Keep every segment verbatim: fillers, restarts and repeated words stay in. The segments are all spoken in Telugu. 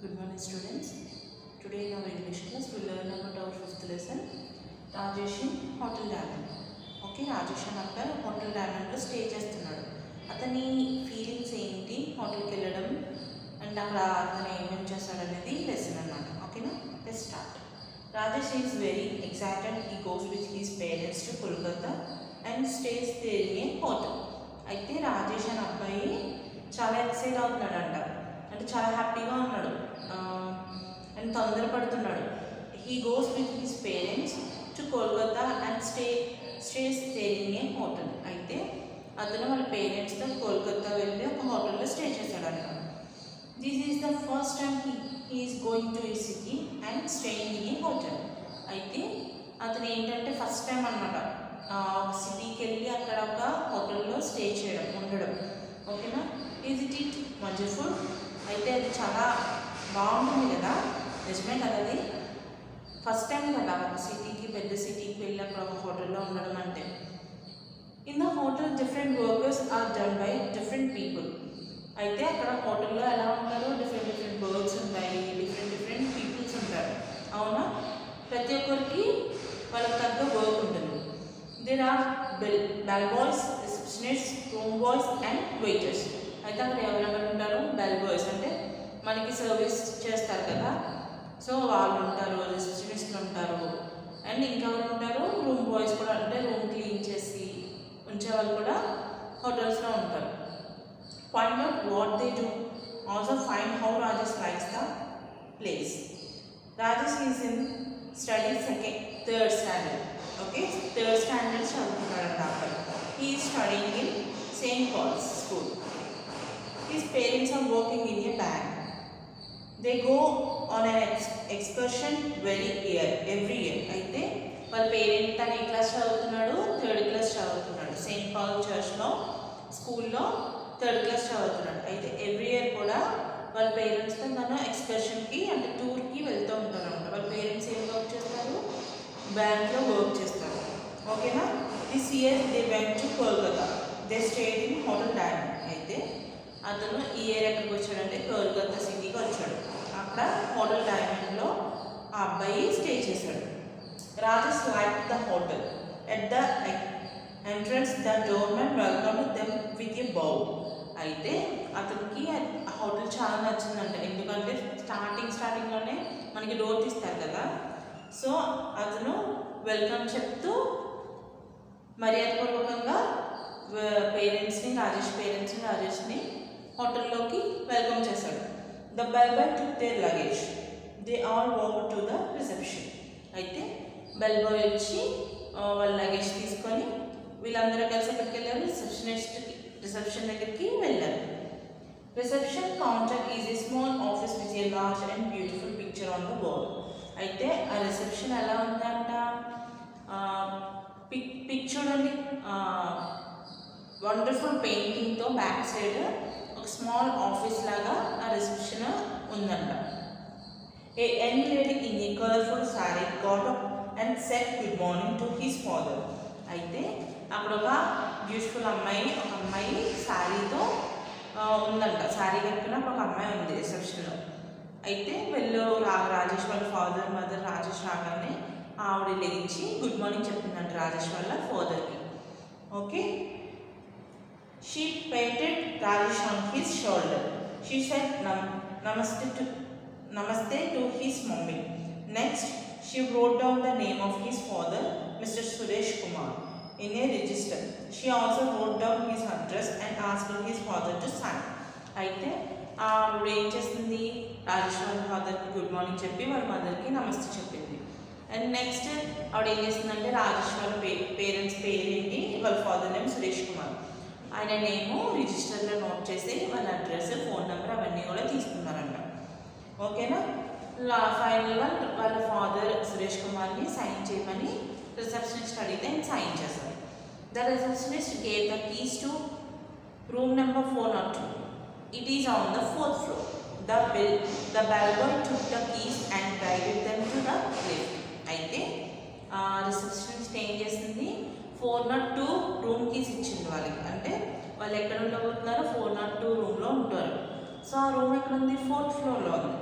Good morning, students. Today in our English class we learn about our fifth lesson, Rajesh in Hotel Diamond. Okay, Rajesh and after Hotel Diamond lo stay చేస్తున్నాడు. అతని ఫీలింగ్స్ ఏంటి హోటల్కి వెళ్ళడం అండ్ అక్కడ అతను ఏమేమి చేస్తాడు అనేది లెసన్ అన్నమాట. ఓకేనా, let's start. Rajesh is very excited. He goes with his parents to Kolkata and stays there in a hotel. అయితే రాజేష్ అనే అబ్బాయి చాలా ఎక్సైట్ అవుతున్నాడంట, అంటే చాలా హ్యాపీగా ఉన్నాడు అండ్ తొందరపడుతున్నాడు. He goes with his parents to Kolkata and stay stays there in a hotel. అయితే అతను వాళ్ళ పేరెంట్స్తో కోల్కతా వెళ్ళి ఒక హోటల్లో స్టే చేశాడంట. This is the first time he he's going to a city and staying in a hotel. అయితే అతను ఏంటంటే ఫస్ట్ టైం అనమాట ఒక సిటీకి వెళ్ళి అక్కడ ఒక హోటల్లో స్టే చేయడం, ఉండడం. ఓకేనా, ఈజ్ ఇట్ ఇట్ వండర్ఫుల్. అయితే అది చాలా బాగుంటుంది కదా, నిజమే కదా, అది ఫస్ట్ టైం కదా ఒక సిటీకి, పెద్ద సిటీకి వెళ్ళి అక్కడ ఒక హోటల్లో ఉండడం అంటే. In the hotel different workers are done by different people. అయితే అక్కడ హోటల్లో ఎలా ఉంటారు, డిఫరెంట్ డిఫరెంట్ వర్క్స్ ఉంటాయి, డిఫరెంట్ డిఫరెంట్ పీపుల్స్ ఉంటారు. అవునా, ప్రతి ఒక్కరికి వాళ్ళకి తగ్గ వర్క్ ఉంటుంది. There are bell bell boys, receptionist, room boys and waiters. అయితే అక్కడ ఎవరెవరు ఉంటారు, బెల్ బాయ్స్ అంటే మనకి సర్వీస్ చేస్తారు కదా, సో వాళ్ళు ఉంటారు, రిసెప్షనిస్ట్లు ఉంటారు అండ్ ఇంకెవరు ఉంటారు, రూమ్ బాయ్స్ కూడా, అంటే రూమ్ క్లీన్ చేసి ఉంచే వాళ్ళు కూడా హోటల్స్లో ఉంటారు. Find out what they do, also find how Rajesh likes the place. Rajesh is in study second third standard. Okay, third standard చదువుతున్నాడంట అక్కడ. He is studying in Saint Paul's school. His parents are working in a bank. They go on an ex excursion very year every year. అయితే వాళ్ళ పేరెంట్ తన ఏ క్లాస్ చదువుతున్నాడు, థర్డ్ క్లాస్ చదువుతున్నాడు. సెయింట్ పాల్ చర్చ్లో స్కూల్లో థర్డ్ క్లాస్ చదువుతున్నాడు. అయితే ఎవ్రీ ఇయర్ కూడా వాళ్ళ పేరెంట్స్తో తను ఎక్స్కర్షన్కి అంటే టూర్కి వెళ్తూ ఉంటారు అనమాట. వాళ్ళ పేరెంట్స్ ఏం వర్క్ చేస్తారు, బ్యాంక్లో వర్క్ చేస్తారు. ఓకేనా, this year they went to Kolkata. They stayed in hotel Diamond. అయితే అతను ఈ ఇయర్ ఎక్కడికి వచ్చాడంటే కోల్కతా సిటీకి వచ్చాడు. అక్కడ హోటల్ డైమండ్లో ఆ అబ్బాయి స్టే చేశాడు. Rajesh like the hotel. At the entrance the doorman welcome them with a bow. అయితే అతనికి ఆ హోటల్ చాలా నచ్చిందంట, ఎందుకంటే స్టార్టింగ్ స్టార్టింగ్లోనే మనకి డోర్ తీస్తారు కదా, సో అతను వెల్కమ్ చెప్తూ మర్యాదపూర్వకంగా పేరెంట్స్ని, రాజేష్ పేరెంట్స్ని రాజేష్ని హోటల్లోకి వెల్కమ్ చేశాడు. The bell boy took their luggage. They all walk to the reception. అయితే బెల్ బాయ్ వచ్చి వాళ్ళ లగేజ్ తీసుకొని వీళ్ళందరూ కలిసి ఎక్కడికి వెళ్ళారు, రిసెప్షనిస్ట్కి రిసెప్షన్ దగ్గరికి వెళ్ళారు. Reception counter is a small office with a large and beautiful picture on the wall. అయితే ఆ రిసెప్షన్ ఎలా ఉందంట, పిక్ పిక్ చూడండి, వండర్ఫుల్ పెయింటింగ్తో బ్యాక్ సైడ్ ఒక స్మాల్ ఆఫీస్ లాగా ఆ రిసెప్షన్ ఉందంట. A young lady in a colourful sari got up and said good morning to his father. అయితే అక్కడ ఒక బ్యూటిఫుల్ అమ్మాయి, ఒక అమ్మాయి శారీతో ఉందంట, శారీ కట్టుకున్న ఒక అమ్మాయి ఉంది రిసెప్షన్లో. అయితే వీళ్ళు రా రాజేష్ వాళ్ళ ఫాదర్ మదర్ రాజేష్ రాగానే ఆవిడ లేచి గుడ్ మార్నింగ్ చెప్పిందంట రాజేష్ వాళ్ళ ఫాదర్కి. Okay, she patted Rajesh on his shoulder. She said Nam namaste to namaste to his mummy. Next, she wrote down the name of his father, Mister Suresh Kumar, in a register. She also wrote down his address and asked his father to sign. అయితే ఆవిడ ఏం చేస్తుంది, రాజేష్ వాళ్ళ ఫాదర్కి గుడ్ మార్నింగ్ చెప్పి వాళ్ళ మదర్కి నమస్తే చెప్పింది. అండ్ నెక్స్ట్ ఆవిడ ఏం చేస్తుందంటే రాజేష్ వాళ్ళ పే పేరెంట్స్ పేరేంటి, వాళ్ళ ఫాదర్ నేమ్ సురేష్ కుమార్, ఆయన నేము రిజిస్టర్లో నోట్ చేసి వాళ్ళ అడ్రస్, ఫోన్ నెంబర్ అవన్నీ కూడా తీసుకున్నారంట. ఓకేనా, లా ఫైనల్గా వాళ్ళ ఫాదర్ సురేష్ కుమార్ని సైన్ చేయమని రిసెప్షనిస్ట్ అడిగితే ఆయన సైన్ చేశారు. The receptionist gave the keys to room number four nought two. It is on the fourth floor. The bell the bell boy took the keys and guided them to the lift. అయితే రిసెప్షనిస్ట్ ఏం చేసింది, four nought two room keys ఇచ్చింది వాళ్ళకి. అంటే వాళ్ళు ఎక్కడ ఉండబోతున్నారో ఫోర్ నాట్ టూ రూమ్లో ఉంటారు. సో ఆ రూమ్ ఎక్కడ ఉంది, ఫోర్త్ ఫ్లోర్లో ఉంది.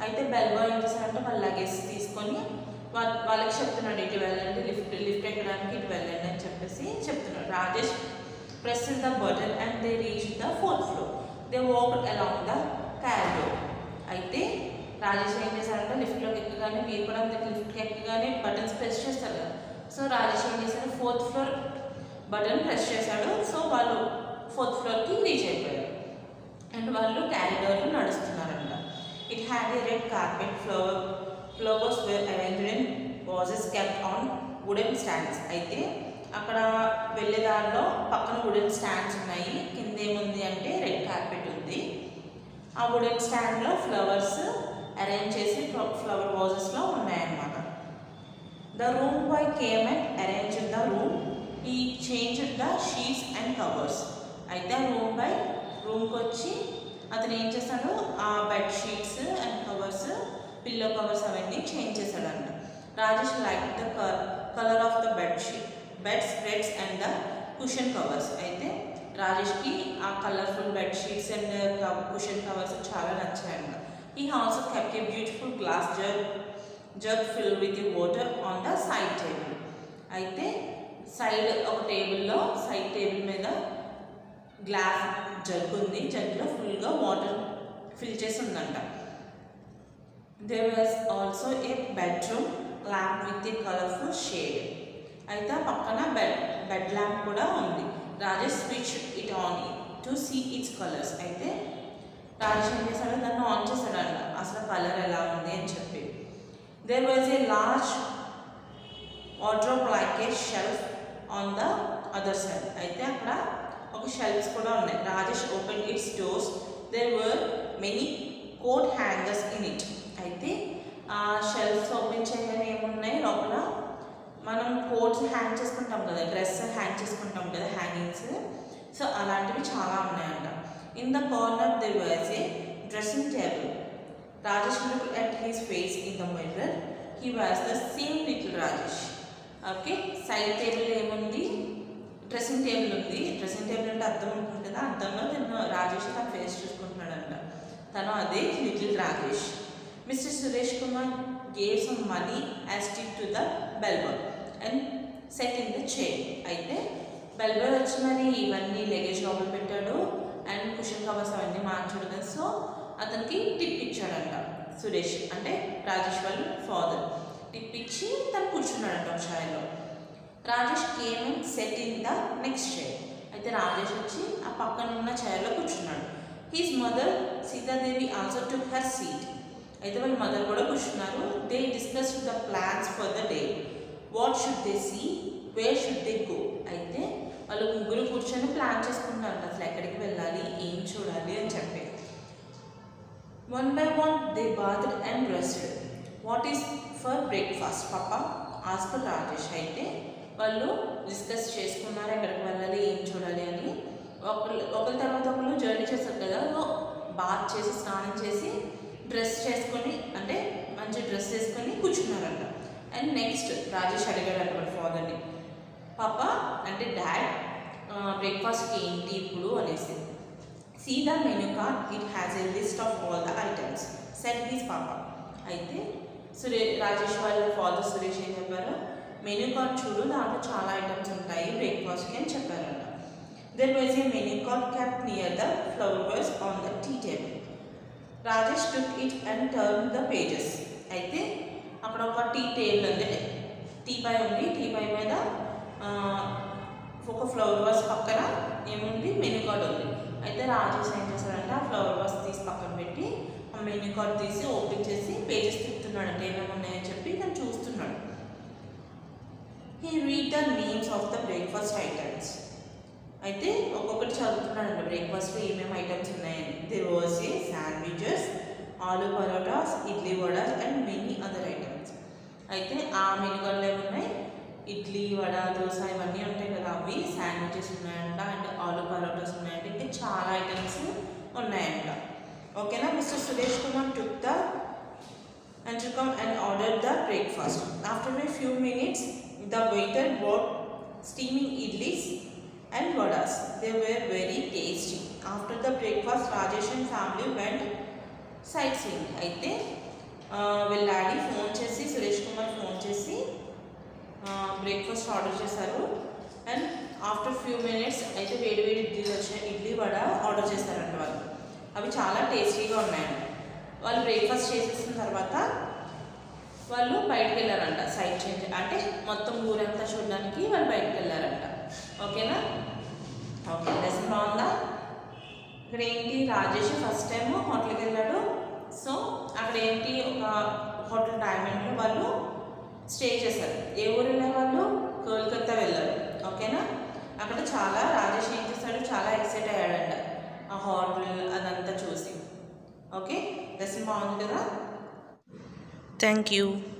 అయితే బెల్ బాయ్ ఏం చేశారంటే వాళ్ళ లగేజ్ తీసుకొని వాళ్ళ వాళ్ళకి చెప్తున్నాడు ఇటు వెళ్ళండి, లిఫ్ట్ లిఫ్ట్ ఎక్కడానికి ఇటు వెళ్ళండి అని చెప్పేసి చెప్తున్నాడు. Rajesh pressed the button and they reach the fourth floor. They walked along the corridor. అయితే రాజేష్ ఏం చేశారంటే లిఫ్ట్లోకి ఎక్కగానే, మీరు కూడా అందరికి లిఫ్ట్కి ఎక్కగానే బటన్స్ ప్రెస్ చేస్తారు కదా. సో రాజేష్ ఏం చేశారు, ఫోర్త్ ఫ్లోర్ బటన్ ప్రెస్ చేశాడు. సో వాళ్ళు ఫోర్త్ ఫ్లోర్కి రీచ్ అయిపోయారు అండ్ వాళ్ళు క్యారిడోర్లో నడుస్తున్నారంట. It had a red carpet, flower flowers were arranged in vases kept on wooden stands. అయితే అక్కడ వెళ్ళేదారిలో పక్కన వుడెన్ స్టాండ్స్ ఉన్నాయి. కింద ఏముంది అంటే రెడ్ కార్పెట్ ఉంది. ఆ వుడెన్ స్టాండ్లో ఫ్లవర్స్ అరేంజ్ చేసి ఫ్లవర్ వాజెస్లో ఉన్నాయన్నమాట. The room boy came and arrange the room. He change the sheets and covers. అయితే ఆ రూమ్ బాయ్ రూమ్కి వచ్చి అతను ఏం చేశాడు, ఆ bed sheets and covers, pillow covers అవన్నీ చేంజ్ చేశాడంట. Rajesh like the colour of the bed sheet bed spreads and the cushion covers. అయితే రాజేష్కి ఆ colourful bed sheets and cushion covers చాలా నచ్చాయంట. He also kept a beautiful glass jug, jug filled with the water on the side table. అయితే సైడ్ ఒక టేబుల్లో సైడ్ టేబుల్ మీద గ్లాస్ జగ్ ఉంది. జగ్లో ఫుల్గా వాటర్ ఫిల్ చేసి ఉందంట. There was also a bedroom lamp with a colorful shade. అయితే పక్కన బెడ్ బెడ్ ల్యాంప్ కూడా ఉంది. Rajesh switch it on to see its colours. అయితే రాజేష్ ఏం చేశాడు, దాన్ని ఆన్ చేశాడంట అసలు కలర్ ఎలా ఉంది అని చెప్పి. There was a large wardrobe like a shelf on the other side. అయితే అక్కడ ఒక షెల్ఫ్స్ కూడా ఉన్నాయి. Rajesh open its doors. There were many coat hangers in it. అయితే ఆ షెల్ఫ్స్ ఓపెన్ చేయగానే ఏమున్నాయి, లోపల మనం కోట్స్ హ్యాంగ్ చేసుకుంటాం కదా, డ్రెస్ హ్యాంగ్ చేసుకుంటాం కదా, హ్యాంగింగ్స్. సో అలాంటివి చాలా ఉన్నాయంట. In the corner there was a dressing table. Rajesh looked at his face in the mirror. He was the same little Rajesh. Okay, side table ఏముంది, డ్రెస్సింగ్ టేబుల్ ఉంది. డ్రెస్సింగ్ టేబుల్ అంటే అద్దం ఉంటుంది కదా, అద్దంలో తను రాజేష్ తన ఫేస్ చూసుకుంటున్నాడంట. తను అదే little Rajesh. Mister Suresh Kumar gave some money as tip to the bellboy and set in the chair. అయితే బెల్బాయ్ వచ్చి మరి ఇవన్నీ లగేజ్ లోపల పెట్టాడు అండ్ కుషన్ కవర్స్ అవన్నీ మార్చాడు కదా. సో అతనికి టిప్ ఇచ్చాడంట సురేష్, అంటే రాజేష్ వాళ్ళ ఫాదర్. టిప్ ఇచ్చి తను కూర్చున్నాడంట ఒక చైర్లో. Rajesh came and sat in the next chair. అయితే రాజేష్ వచ్చి ఆ పక్కన ఉన్న చైర్లో కూర్చున్నాడు. His mother Sitadevi also took her seat. అయితే వాళ్ళ మదర్ కూడా కూర్చున్నారు. They discussed the plans for the day. What should they see, where should they go. అయితే వాళ్ళు ముగ్గురు కూర్చొని ప్లాన్ చేసుకుంటున్నారు అసలు ఎక్కడికి వెళ్ళాలి, ఏం చూడాలి అని చెప్పి. One by one they bathed and dressed. What is for breakfast papa asked Rajesh. అయితే వాళ్ళు డిస్కస్ చేసుకున్నారు ఎక్కడికి వెళ్ళాలి, ఏం చూడాలి అని. ఒకళ్ళు ఒకరి తర్వాత ఒకళ్ళు జర్నీ చేస్తారు కదా, బాత్ చేసి స్నానం చేసి డ్రెస్ చేసుకొని, అంటే మంచి డ్రెస్ వేసుకొని కూర్చున్నారంట. అండ్ నెక్స్ట్ రాజేష్ అడిగాడంట వాళ్ళ ఫాదర్ని, పాపా అంటే డాడ్ బ్రేక్ఫాస్ట్కి ఏంటి ఇప్పుడు అనేసి. See the menu card, it has a list of all the items said his papa. అయితే సురే రాజేష్ వాళ్ళ ఫాదర్ సురేష్ ఏం చెప్పారు, మెనూ కార్డ్ చూడు, దాంట్లో చాలా ఐటమ్స్ ఉంటాయి బ్రేక్ఫాస్ట్కి అని చెప్పారంట. There was a menu card kept near the flowers on the tea table. Rajesh took it and turn the pages. అయితే అక్కడ ఒక టీ టేబుల్ ఉంది, టీ పై ఉంది. టీ పై మీద ఒక ఫ్లవర్ వాస్ పక్కన ఏముంది, మెనూ కార్డ్ ఉంది. అయితే రాజేష్ ఏం చేశాడంటే ఆ ఫ్లవర్ వాస్ తీసి పక్కన పెట్టి ఆ మెనూ కార్డ్ తీసి ఓపెన్ చేసి పేజెస్ తిప్పుతున్నాడు, అంటే ఏమేమి ఉన్నాయని చెప్పి తను చూస్తున్నాడు. He read the names of the breakfast items. అయితే ఒక్కొక్కటి చదువుతున్నాడంట బ్రేక్ఫాస్ట్లో ఏమేమి ఐటమ్స్ ఉన్నాయని. There was a sandwiches, aloo parathas, idli vadas and many other items. అయితే ఆ మెనూ కార్డ్లో ఏమున్నాయి, ఇడ్లీ వడ దోశ ఇవన్నీ ఉంటాయి కదా, అవి శాండ్విచెస్ ఉన్నాయంట అండ్ ఆలు పరోటాస్ ఉన్నాయంట, ఇంకా చాలా ఐటమ్స్ ఉన్నాయంట. ఓకేనా. Mister Suresh Kumar took the and to come and order the breakfast. After a few minutes the waiter brought steaming idlis and vadas. They were very tasty. After the breakfast Rajesh and family went sightseeing. అయితే వీళ్ళ డాడీ ఫోన్ చేసి సురేష్ కుమార్ ఫోన్ చేసి బ్రేక్ఫాస్ట్ ఆర్డర్ చేశారు. అండ్ ఆఫ్టర్ ఫ్యూ మినిట్స్ అయితే వేడి వేడి ఇడ్లీలు వచ్చాయి. ఇడ్లీ వడ ఆర్డర్ చేశారంట వాళ్ళు. అవి చాలా టేస్టీగా ఉన్నాయండి. వాళ్ళు బ్రేక్ఫాస్ట్ చేసేసిన తర్వాత వాళ్ళు బయటకు వెళ్ళారంట. సైడ్ చేంజ్ అంటే మొత్తం ఊరంతా చూడడానికి వాళ్ళు బయటకు వెళ్ళారంట. ఓకేనా? ఓకే, లెసన్ బాగుందా? ఇక్కడ ఏంటి, రాజేష్ ఫస్ట్ టైం హోటల్కి వెళ్ళాడు. సో అక్కడ ఏంటి, ఒక హోటల్ డైమండ్లో వాళ్ళు స్టే చేశారు. ఏ ఊరు వెళ్ళారు వాళ్ళు? కోల్కతా వెళ్ళారు. ఓకేనా? అక్కడ చాలా రాజేష్ ఏం చేశాడు, చాలా ఎక్సైట్ అయ్యాడంట ఆ హోటల్ అదంతా చూసి. ఓకే, లెసన్ బాగుంది కదా? Thank you.